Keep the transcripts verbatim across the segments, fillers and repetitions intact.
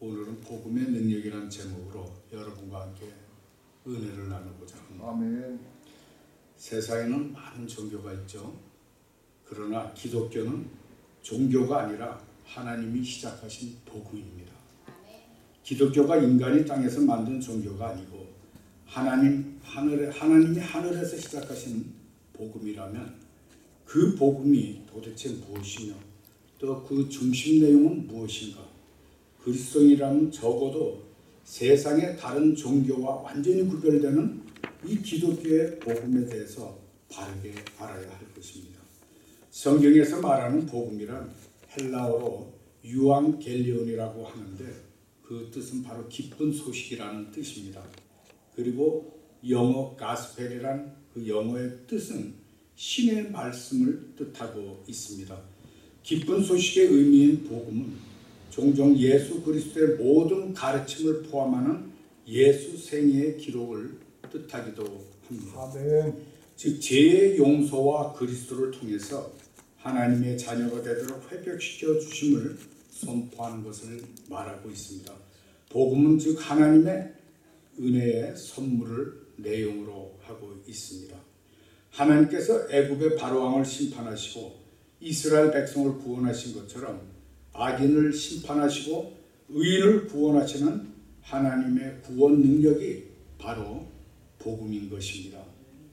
오늘은 복음의 능력이라는 제목으로 여러분과 함께 은혜를 나누고자 합니다. 아멘. 세상에는 많은 종교가 있죠. 그러나 기독교는 종교가 아니라 하나님이 시작하신 복음입니다. 기독교가 인간이 땅에서 만든 종교가 아니고 하나님 하늘에 하나님이 하늘에서 시작하신 복음이라면 그 복음이 도대체 무엇이며 또 그 중심 내용은 무엇인가? 그리스도인이라면 적어도 세상의 다른 종교와 완전히 구별되는 이 기독교의 복음에 대해서 바르게 알아야 할 것입니다. 성경에서 말하는 복음이란 헬라어로 유앙겔리온이라고 하는데 그 뜻은 바로 기쁜 소식이라는 뜻입니다. 그리고 영어 가스펠이란 그 영어의 뜻은 신의 말씀을 뜻하고 있습니다. 기쁜 소식의 의미인 복음은 종종 예수 그리스도의 모든 가르침을 포함하는 예수 생애의 기록을 뜻하기도 합니다. 아멘. 즉 죄의 용서와 그리스도를 통해서 하나님의 자녀가 되도록 회복시켜 주심을 선포하는 것을 말하고 있습니다. 복음은 즉 하나님의 은혜의 선물을 내용으로 하고 있습니다. 하나님께서 애굽의 바로왕을 심판하시고 이스라엘 백성을 구원하신 것처럼 악인을 심판하시고 의인을 구원하시는 하나님의 구원 능력이 바로 복음인 것입니다.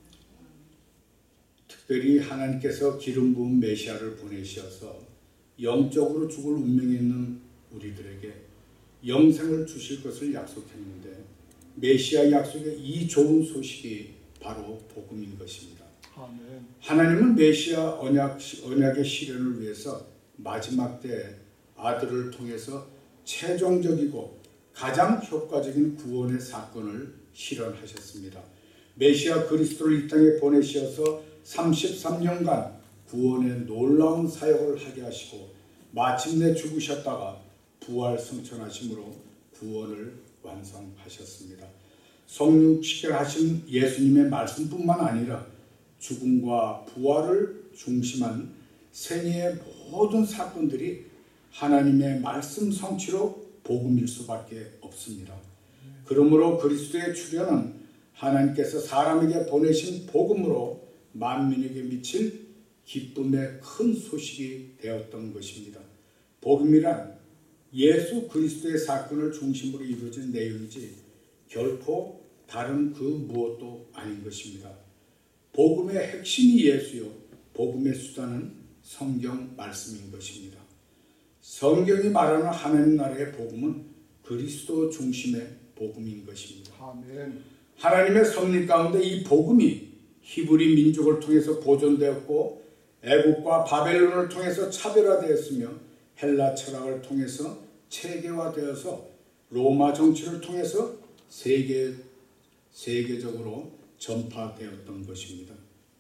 특별히 하나님께서 기름 부은 메시아를 보내셔서 영적으로 죽을 운명이 있는 우리들에게 영생을 주실 것을 약속했는데 메시아 약속의 이 좋은 소식이 바로 복음인 것입니다. 아멘. 하나님은 메시아 언약, 언약의 실현을 위해서 마지막 때 아들을 통해서 최종적이고 가장 효과적인 구원의 사건을 실현하셨습니다. 메시아 그리스도를 이 땅에 보내셔서 삼십삼 년간 구원의 놀라운 사역을 하게 하시고 마침내 죽으셨다가 부활 승천하심으로 구원을 완성하셨습니다. 성육식결하신 예수님의 말씀뿐만 아니라 죽음과 부활을 중심한 생애의 모든 사건들이 하나님의 말씀 성취로 복음일 수밖에 없습니다. 그러므로 그리스도의 출현은 하나님께서 사람에게 보내신 복음으로 만민에게 미칠 기쁨의 큰 소식이 되었던 것입니다. 복음이란 예수 그리스도의 사건을 중심으로 이루어진 내용이지 결코 다른 그 무엇도 아닌 것입니다. 복음의 핵심이 예수요, 복음의 수단은 성경 말씀인 것입니다. 성경이 말하는 하나님 나라의 복음은 그리스도 중심의 복음인 것입니다. 아멘. 하나님의 섭리 가운데 이 복음이 히브리 민족을 통해서 보존되었고 애국과 바벨론을 통해서 차별화되었으며 헬라 철학을 통해서 체계화되어서 로마 정치를 통해서 세계, 세계적으로 전파되었던 것입니다.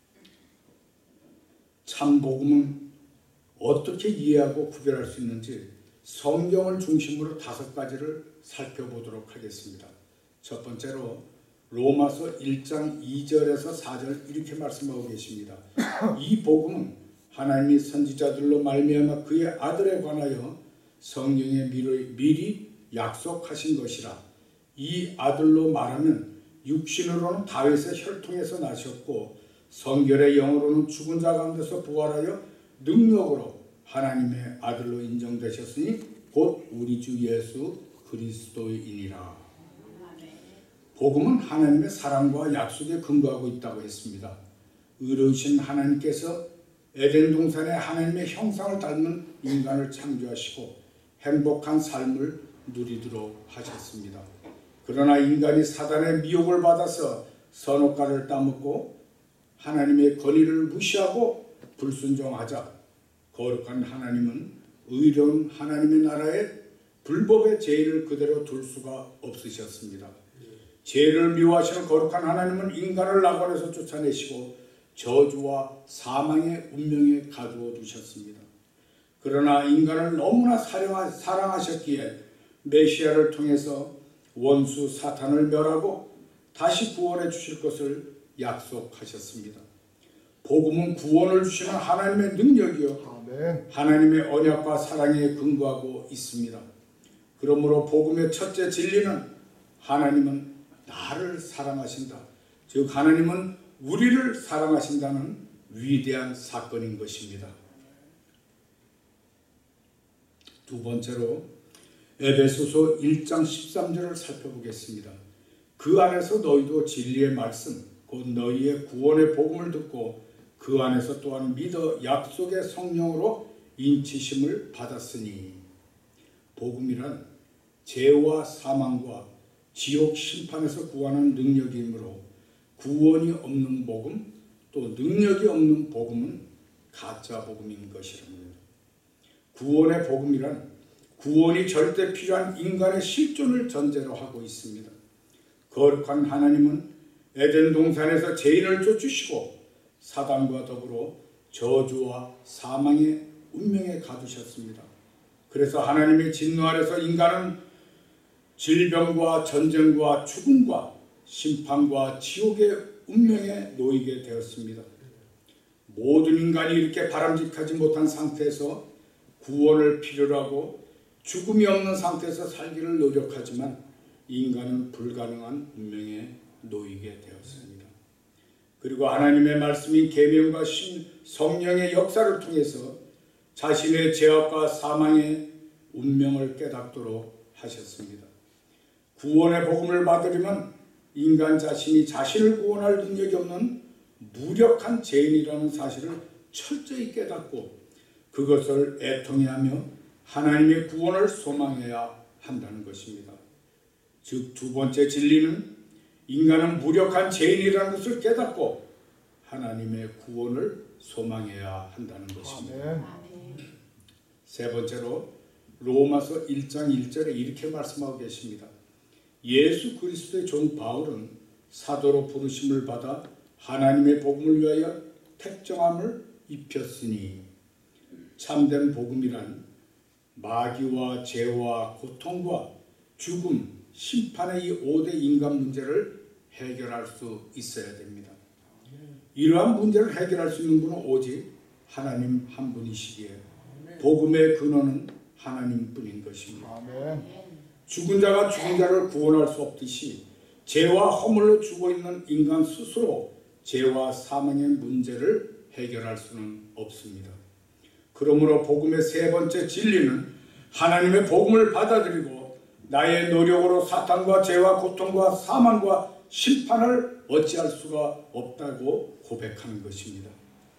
참 복음은 어떻게 이해하고 구별할 수 있는지 성경을 중심으로 다섯 가지를 살펴보도록 하겠습니다. 첫 번째로 로마서 일 장 이 절에서 사 절 이렇게 말씀하고 계십니다. 이 복음은 하나님이 선지자들로 말미암아 그의 아들에 관하여 성경에 미리 약속하신 것이라. 이 아들로 말하면 육신으로는 다윗의 혈통에서 나셨고 성결의 영으로는 죽은 자 가운데서 부활하여 능력으로 하나님의 아들로 인정되셨으니 곧 우리 주 예수 그리스도이니라. 복음은 하나님의 사랑과 약속에 근거하고 있다고 했습니다. 의로우신 하나님께서 에덴 동산에 하나님의 형상을 닮은 인간을 창조하시고 행복한 삶을 누리도록 하셨습니다. 그러나 인간이 사단의 미혹을 받아서 선악과를 따먹고 하나님의 권위를 무시하고 불순종하자 거룩한 하나님은 의로운 하나님의 나라에 불법의 죄를 그대로 둘 수가 없으셨습니다. 죄를 미워하시는 거룩한 하나님은 인간을 낙원에서 쫓아내시고 저주와 사망의 운명에 가두어 두셨습니다. 그러나 인간을 너무나 사랑하셨기에 메시아를 통해서 원수 사탄을 멸하고 다시 구원해 주실 것을 약속하셨습니다. 복음은 구원을 주시는 하나님의 능력이요 아멘. 하나님의 언약과 사랑에 근거하고 있습니다. 그러므로 복음의 첫째 진리는 하나님은 나를 사랑하신다. 즉 하나님은 우리를 사랑하신다는 위대한 사건인 것입니다. 두 번째로 에베소서 일 장 십삼 절을 살펴보겠습니다. 그 안에서 너희도 진리의 말씀 곧 너희의 구원의 복음을 듣고 그 안에서 또한 믿어 약속의 성령으로 인치심을 받았으니. 복음이란 죄와 사망과 지옥 심판에서 구하는 능력이므로 구원이 없는 복음 또 능력이 없는 복음은 가짜 복음인 것이랍니다. 구원의 복음이란 구원이 절대 필요한 인간의 실존을 전제로 하고 있습니다. 거룩한 하나님은 에덴 동산에서 죄인을 쫓으시고 사단과 더불어 저주와 사망의 운명에 가두셨습니다. 그래서 하나님의 진노 아래서 인간은 질병과 전쟁과 죽음과 심판과 지옥의 운명에 놓이게 되었습니다. 모든 인간이 이렇게 바람직하지 못한 상태에서 구원을 필요로 하고 죽음이 없는 상태에서 살기를 노력하지만 인간은 불가능한 운명에 놓이게 되었습니다. 그리고 하나님의 말씀인 계명과 성령의 역사를 통해서 자신의 죄악과 사망의 운명을 깨닫도록 하셨습니다. 구원의 복음을 받으려면 인간 자신이 자신을 구원할 능력이 없는 무력한 죄인이라는 사실을 철저히 깨닫고 그것을 애통해하며 하나님의 구원을 소망해야 한다는 것입니다. 즉 두 번째 진리는 인간은 무력한 죄인이라는 것을 깨닫고 하나님의 구원을 소망해야 한다는 것입니다. 아멘. 세 번째로 로마서 일 장 일 절에 이렇게 말씀하고 계십니다. 예수 그리스도의 종 바울은 사도로 부르심을 받아 하나님의 복음을 위하여 택정함을 입혔으니. 참된 복음이란 마귀와 죄와 고통과 죽음, 심판의 이 오 대 인간 문제를 해결할 수 있어야 됩니다. 이러한 문제를 해결할 수 있는 분은 오직 하나님 한 분이시기에 복음의 근원은 하나님뿐인 것입니다. 아멘. 죽은 자가 죽은 자를 구원할 수 없듯이 죄와 허물로 죽어 있는 인간 스스로 죄와 사망의 문제를 해결할 수는 없습니다. 그러므로 복음의 세 번째 진리는 하나님의 복음을 받아들이고 나의 노력으로 사탄과 죄와 고통과 사망과 심판을 어찌할 수가 없다고 고백하는 것입니다.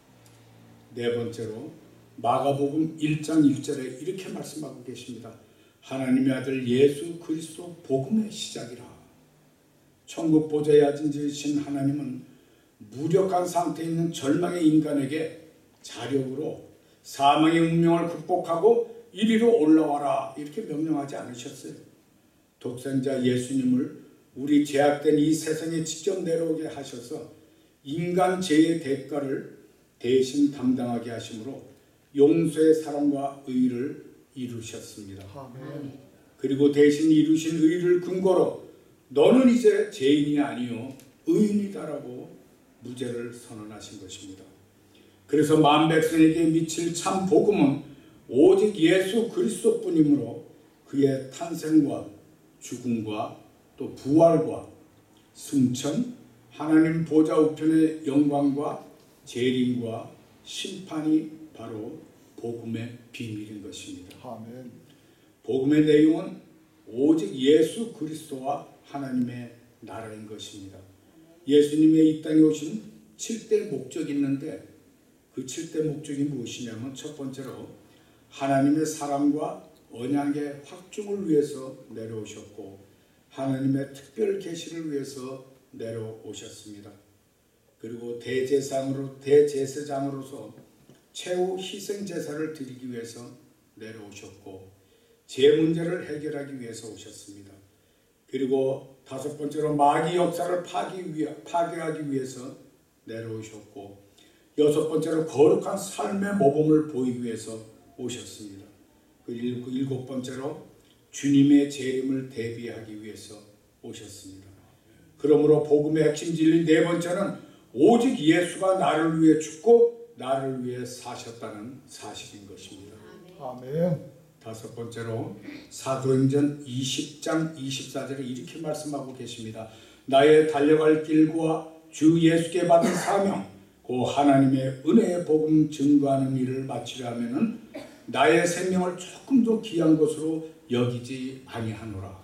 네 번째로 마가복음 일 장 일 절에 이렇게 말씀하고 계십니다. 하나님의 아들 예수 그리스도 복음의 시작이라. 천국 보좌에 앉으신 하나님은 무력한 상태에 있는 절망의 인간에게 자력으로 사망의 운명을 극복하고 이리로 올라와라 이렇게 명령하지 않으셨어요. 독생자 예수님을 우리 죄악된 이 세상에 직접 내려오게 하셔서 인간 죄의 대가를 대신 담당하게 하심으로 용서의 사랑과 의를 이루셨습니다. 아멘. 그리고 대신 이루신 의를 근거로 너는 이제 죄인이 아니요 의인이다라고 무죄를 선언하신 것입니다. 그래서 만 백성에게 미칠 참 복음은 오직 예수 그리스도뿐이므로 그의 탄생과 죽음과 또 부활과 승천, 하나님 보좌 우편의 영광과 재림과 심판이 바로 복음의 비밀인 것입니다. 아멘. 복음의 내용은 오직 예수 그리스도와 하나님의 나라인 것입니다. 예수님의 이 땅에 오신 칠 대 목적이 있는데 그 칠 대 목적이 무엇이냐면 첫 번째로 하나님의 사랑과 언약의 확증을 위해서 내려오셨고 하나님의 특별 계시를 위해서 내려오셨습니다. 그리고 대제사장으로 대제사장으로서 최후 희생 제사를 드리기 위해서 내려오셨고 죄 문제를 해결하기 위해서 오셨습니다. 그리고 다섯 번째로 마귀 역사를 파기 위하, 파괴하기 위해서 내려오셨고 여섯 번째로 거룩한 삶의 모범을 보이기 위해서 오셨습니다. 그리고 일곱 번째로 주님의 재림을 대비하기 위해서 오셨습니다. 그러므로 복음의 핵심 진리 네 번째는 오직 예수가 나를 위해 죽고 나를 위해 사셨다는 사실인 것입니다. 아멘. 다섯 번째로 사도행전 이십 장 이십사 절에 이렇게 말씀하고 계십니다. 나의 달려갈 길과 주 예수께 받은 사명 그 하나님의 은혜의 복음 증거하는 일을 마치려 하면은 나의 생명을 조금도 귀한 것으로 여기지 아니하노라.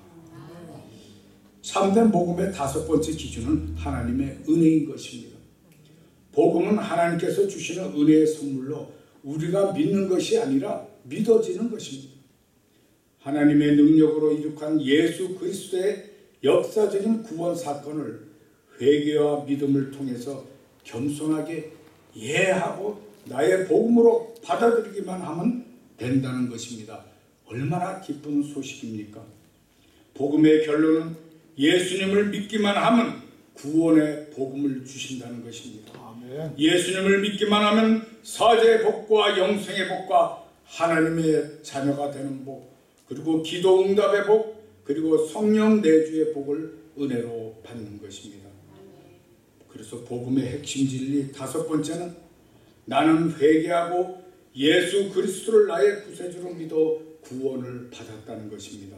참된 복음의 다섯 번째 기준은 하나님의 은혜인 것입니다. 복음은 하나님께서 주시는 은혜의 선물로 우리가 믿는 것이 아니라 믿어지는 것입니다. 하나님의 능력으로 이룩한 예수 그리스도의 역사적인 구원 사건을 회개와 믿음을 통해서 겸손하게 이해하고 나의 복음으로 받아들이기만 하면 된다는 것입니다. 얼마나 기쁜 소식입니까? 복음의 결론은 예수님을 믿기만 하면 구원의 복음을 주신다는 것입니다. 아멘. 예수님을 믿기만 하면 사죄의 복과 영생의 복과 하나님의 자녀가 되는 복, 그리고 기도 응답의 복, 그리고 성령 내주의 복을 은혜로 받는 것입니다. 그래서 복음의 핵심 진리 다섯 번째는 나는 회개하고 예수 그리스도를 나의 구세주로 믿어 구원을 받았다는 것입니다.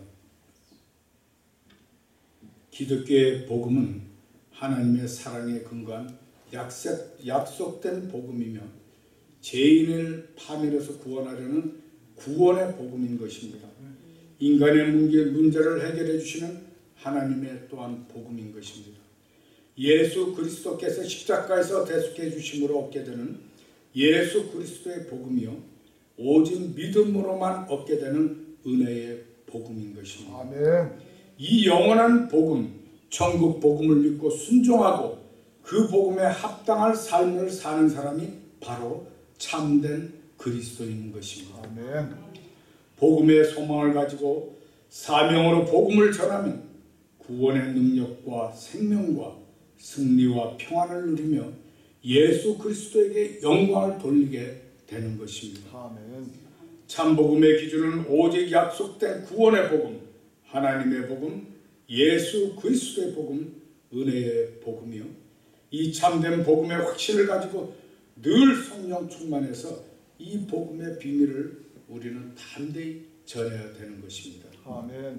기독교의 복음은 하나님의 사랑에 근거한 약속, 약속된 복음이며 죄인을 파멸해서 구원하려는 구원의 복음인 것입니다. 인간의 문제, 문제를 해결해 주시는 하나님의 또한 복음인 것입니다. 예수 그리스도께서 십자가에서 대속해 주심으로 얻게 되는 예수 그리스도의 복음이요 오직 믿음으로만 얻게 되는 은혜의 복음인 것입니다. 아멘. 이 영원한 복음, 천국 복음을 믿고 순종하고 그 복음에 합당할 삶을 사는 사람이 바로 참된 그리스도인 것입니다. 아멘. 복음의 소망을 가지고 사명으로 복음을 전하면 구원의 능력과 생명과 승리와 평안을 누리며 예수 그리스도에게 영광을 돌리게 되는 것입니다. 아멘. 참복음의 기준은 오직 약속된 구원의 복음, 하나님의 복음, 예수 그리스도의 복음, 은혜의 복음이요. 이 참된 복음의 확신을 가지고 늘 성령 충만해서 이 복음의 비밀을 우리는 담대히 전해야 되는 것입니다. 아멘.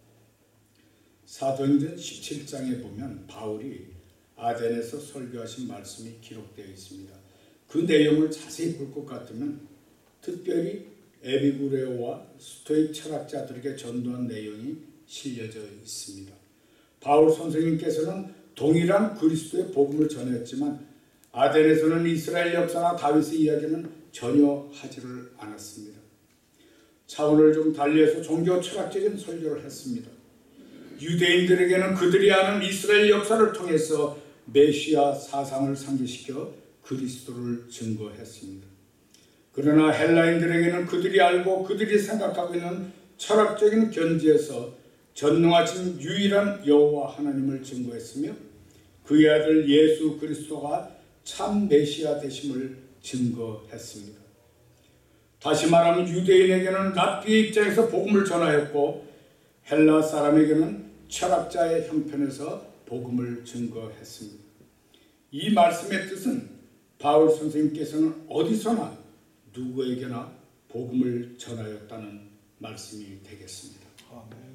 사도행전 십칠 장에 보면 바울이 아덴에서 설교하신 말씀이 기록되어 있습니다. 그 내용을 자세히 볼 것 같으면 특별히 에피구레오와 스토익 철학자들에게 전도한 내용이 실려져 있습니다. 바울 선생님께서는 동일한 그리스도의 복음을 전했지만 아덴에서는 이스라엘 역사나 다윗의 이야기는 전혀 하지를 않았습니다. 차원을 좀 달리해서 종교 철학적인 설교를 했습니다. 유대인들에게는 그들이 아는 이스라엘 역사를 통해서 메시아 사상을 상기시켜 그리스도를 증거했습니다. 그러나 헬라인들에게는 그들이 알고 그들이 생각하고 있는 철학적인 견지에서 전능하신 유일한 여호와 하나님을 증거했으며 그의 아들 예수 그리스도가 참 메시아 되심을 증거했습니다. 다시 말하면 유대인에게는 랍비의 입장에서 복음을 전하였고 헬라 사람에게는 철학자의 형편에서 복음을 증거했습니다. 이 말씀의 뜻은 바울 선생님께서는 어디서나 누구에게나 복음을 전하였다는 말씀이 되겠습니다. 아멘.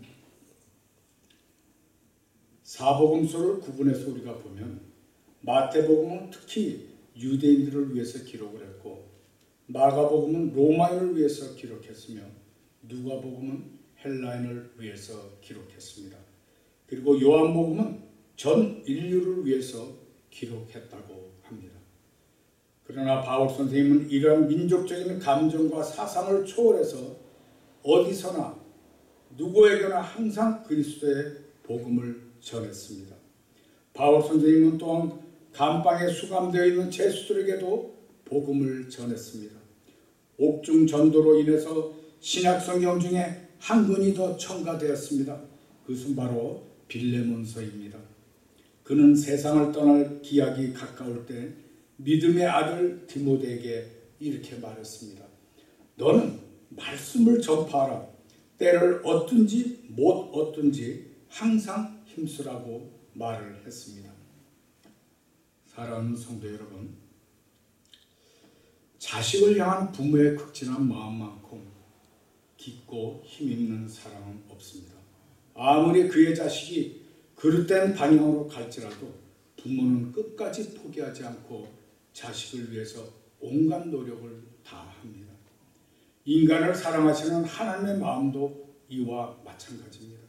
사복음서를 구분해서 우리가 보면 마태복음은 특히 유대인들을 위해서 기록을 했고 마가복음은 로마인을 위해서 기록했으며 누가복음은 헬라인을 위해서 기록했습니다. 그리고 요한복음은 전 인류를 위해서 기록했다고 합니다. 그러나 바울 선생님은 이러한 민족적인 감정과 사상을 초월해서 어디서나 누구에게나 항상 그리스도의 복음을 전했습니다. 바울 선생님은 또한 감방에 수감되어 있는 죄수들에게도 복음을 전했습니다. 옥중 전도로 인해서 신약 성경 중에 한 권이 더 첨가되었습니다. 그것은 바로 빌레몬서입니다. 그는 세상을 떠날 기약이 가까울 때 믿음의 아들 디모데에게 이렇게 말했습니다. 너는 말씀을 전파하라. 때를 얻든지 못 얻든지 항상 힘쓰라고 말을 했습니다. 사랑하는 성도 여러분, 자식을 향한 부모의 극진한 마음만큼 깊고 힘있는 사람은 없습니다. 아무리 그의 자식이 그릇된 방향으로 갈지라도 부모는 끝까지 포기하지 않고 자식을 위해서 온갖 노력을 다합니다. 인간을 사랑하시는 하나님의 마음도 이와 마찬가지입니다.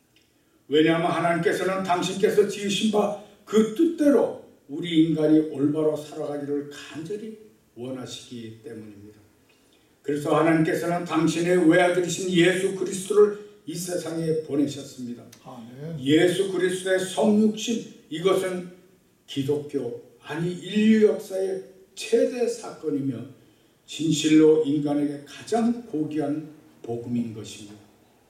왜냐하면 하나님께서는 당신께서 지으신 바 그 뜻대로 우리 인간이 올바로 살아가기를 간절히 원하시기 때문입니다. 그래서 하나님께서는 당신의 외아들이신 예수 그리스도를 이 세상에 보내셨습니다. 아멘. 예수 그리스도의 성육신, 이것은 기독교 아니 인류 역사의 최대 사건이며 진실로 인간에게 가장 고귀한 복음인 것입니다.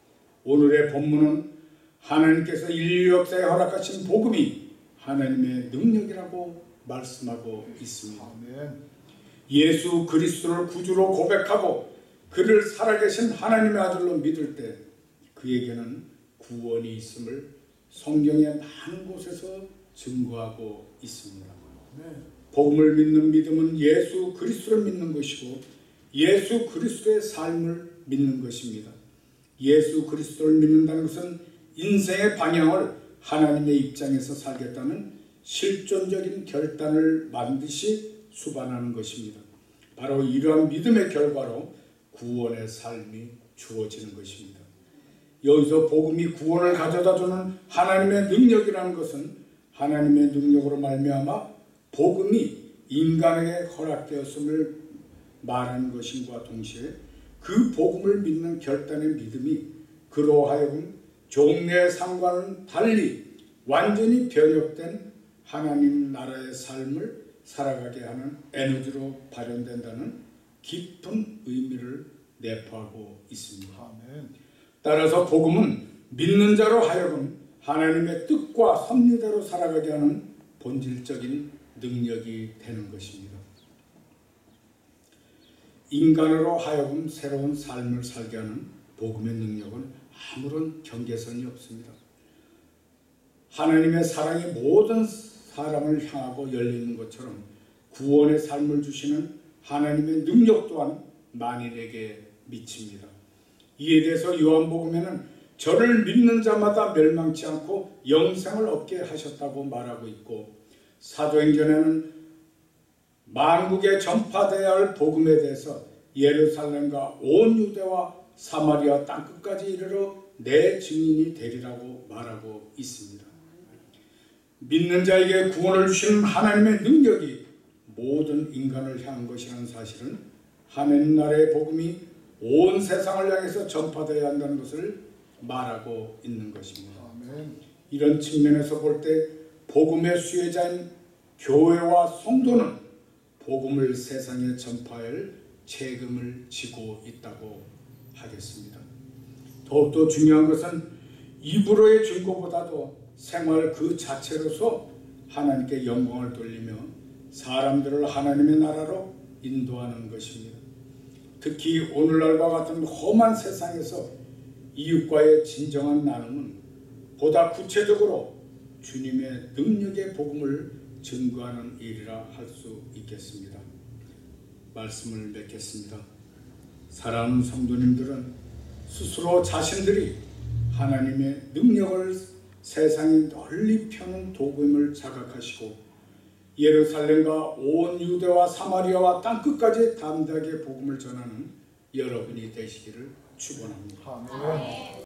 오늘의 본문은 하나님께서 인류 역사에 허락하신 복음이 하나님의 능력이라고 말씀하고 있습니다. 아멘. 예수 그리스도를 구주로 고백하고 그를 살아계신 하나님의 아들로 믿을 때 그에게는 구원이 있음을 성경의 많은 곳에서 증거하고 있습니다. 네. 복음을 믿는 믿음은 예수 그리스도를 믿는 것이고 예수 그리스도의 삶을 믿는 것입니다. 예수 그리스도를 믿는다는 것은 인생의 방향을 하나님의 입장에서 살겠다는 실존적인 결단을 반드시 수반하는 것입니다. 바로 이러한 믿음의 결과로 구원의 삶이 주어지는 것입니다. 여기서 복음이 구원을 가져다주는 하나님의 능력이라는 것은 하나님의 능력으로 말미암아 복음이 인간에게 허락되었음을 말하는 것임과 동시에 그 복음을 믿는 결단의 믿음이 그로 하여금 종래의 삶과는 달리 완전히 변혁된 하나님 나라의 삶을 살아가게 하는 에너지로 발현된다는 깊은 의미를 내포하고 있습니다. 아멘. 따라서 복음은 믿는 자로 하여금 하나님의 뜻과 섭리대로 살아가게 하는 본질적인 능력이 되는 것입니다. 인간으로 하여금 새로운 삶을 살게 하는 복음의 능력은 아무런 경계선이 없습니다. 하나님의 사랑이 모든 사람을 향하고 열리는 것처럼 구원의 삶을 주시는 하나님의 능력 또한 만인에게 미칩니다. 이에 대해서 요한복음에는 저를 믿는 자마다 멸망치 않고 영생을 얻게 하셨다고 말하고 있고 사도행전에는 만국에 전파되어야 할 복음에 대해서 예루살렘과 온 유대와 사마리아 땅끝까지 이르러 내 증인이 되리라고 말하고 있습니다. 믿는 자에게 구원을 주시는 하나님의 능력이 모든 인간을 향한 것이라는 사실은 하나님 나라의 복음이 온 세상을 향해서 전파되어야 한다는 것을 말하고 있는 것입니다. 아멘. 이런 측면에서 볼 때 복음의 수혜자인 교회와 성도는 복음을 세상에 전파할 책임을 지고 있다고 하겠습니다. 더욱더 중요한 것은 입으로의 증거보다도 생활 그 자체로서 하나님께 영광을 돌리며 사람들을 하나님의 나라로 인도하는 것입니다. 특히 오늘날과 같은 험한 세상에서 이웃과의 진정한 나눔은 보다 구체적으로 주님의 능력의 복음을 증거하는 일이라 할 수 있겠습니다. 말씀을 맺겠습니다. 사랑하는 성도님들은 스스로 자신들이 하나님의 능력을 세상에 널리 펴는 도구임을 자각하시고 예루살렘과 온 유대와 사마리아와 땅끝까지 담대하게 복음을 전하는 여러분이 되시기를 축원합니다. 아멘.